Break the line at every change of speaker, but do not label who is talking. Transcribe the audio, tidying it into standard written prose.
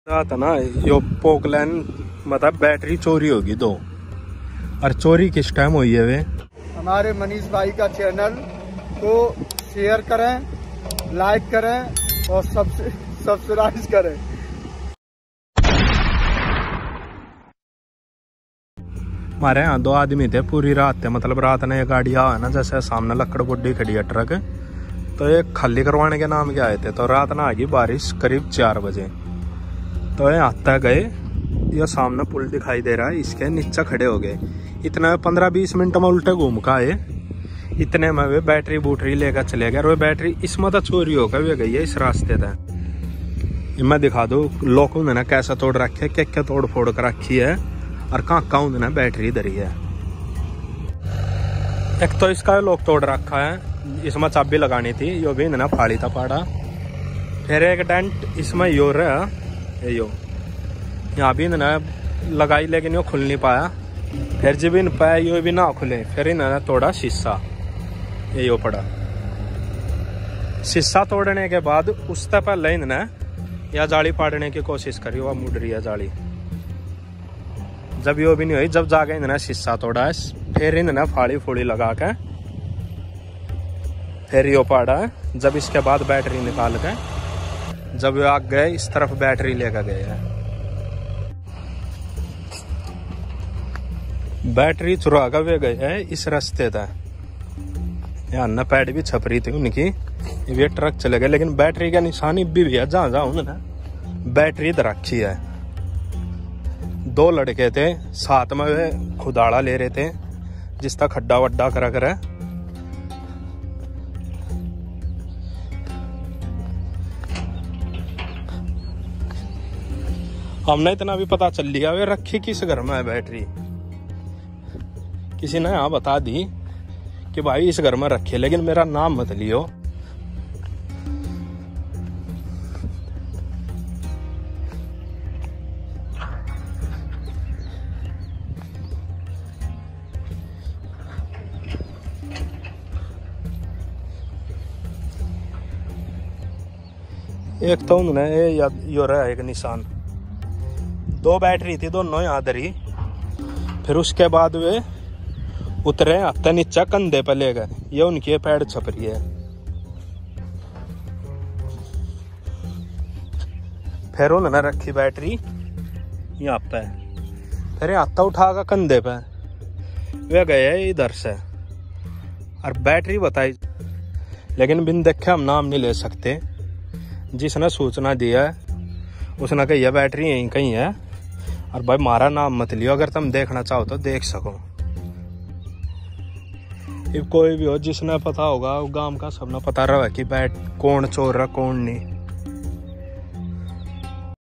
था ना यो पोकलैन मतलब बैटरी चोरी होगी दो। और चोरी किस टाइम हुई है वे?
हमारे मनीष भाई का चैनल को शेयर करें, लाइक करें और सब्सक्राइब करें।
हमारे यहाँ दो आदमी थे, पूरी रात थे, मतलब रात ने गाड़ी आ ना, जैसे सामने लकड़ गुड्डी खड़ी है ट्रक, तो ये खाली करवाने के नाम के आए थे। तो रात ना आ गई बारिश करीब 4 बजे। तो ये आता गए, ये सामने पुल दिखाई दे रहा है, इसके नीचे खड़े हो गए। इतना 15-20 मिनट में उल्टे घूम का आए, इतने में वे बैटरी बूटरी लेकर चले गए। और वे बैटरी इसमें तो चोरी होकर वे गई है इस रास्ते तक। मैं दिखा दो लोगों ने ना कैसा तोड़ रखे, क्या तोड़ फोड़ कर रखी है और कहाँ ने बैटरी धरी है। एक तो इसका लोग तोड़ रखा है, इसमें चाबी लगानी थी, यो भी ना फाड़ी था पाड़ा। फिर एक डेंट इसमें यो रहा, यो यहाँ भी ना लगाई, लेकिन यो खुल नहीं पाया। फिर जब इन पाया यो भी ना खुले, फिर इन्होंने तोड़ा शीशा, ये यो पड़ा। शीशा तोड़ने के बाद उससे पहले इन्होंने या जाली फाड़ने की कोशिश करी, वह मुड़ रही है जाली। जब यो भी नहीं हुई, जब जाके इन्होंने शीशा तोड़ा है, फिर इन्होंने फाड़ी फूड़ी लगा के फिर यो पाड़ा है। जब इसके बाद बैटरी निकाल के जब ये आग गए, इस तरफ बैटरी लेकर गए हैं। बैटरी चुरा कर वे गए है इस रास्ते तक। यहाँ न पैड भी छप रही थी उनकी, ये ट्रक चले गए, लेकिन बैटरी का निशानी भी है जहाँ जहाँ उन्होंने बैटरी इधर रखी है। 2 लड़के थे साथ में, वे खुदाड़ा ले रहे थे, जिसका खड्डा वड्डा करा करे। हमने इतना भी पता चल लिया वे रखी किस घर में है बैटरी। किसी ने यहाँ बता दी कि भाई इस घर में रखे, लेकिन मेरा नाम मत लियो। एक तो उन्होंने यो रहा एक निशान, 2 बैटरी थी, दोनों यहाँ धरी। फिर उसके बाद वे उतरे, हफ्ते नीचे कंधे पे ले गए, ये उनकी पैड छप रही है। फिर उन्होंने रखी बैटरी यहाँ पे, फिर हत्था उठा कर कंधे पे वे गए इधर से, और बैटरी बताई, लेकिन बिन देखे हम नाम नहीं ले सकते। जिसने सूचना दिया है उसने कही है बैटरी यहीं कहीं है, और भाई हमारा नाम मत लियो, अगर तुम देखना चाहो तो देख सको। कोई भी हो जिसने पता होगा, गांव का सबने पता रहा है कि बैट कौन चोर रहा कौन नहीं।